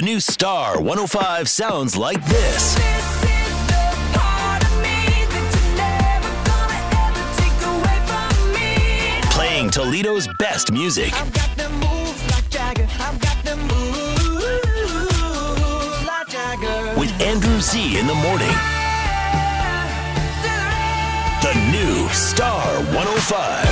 The new Star 105 sounds like this. Playing Toledo's best music. With Andrew Z in the morning. The new Star 105.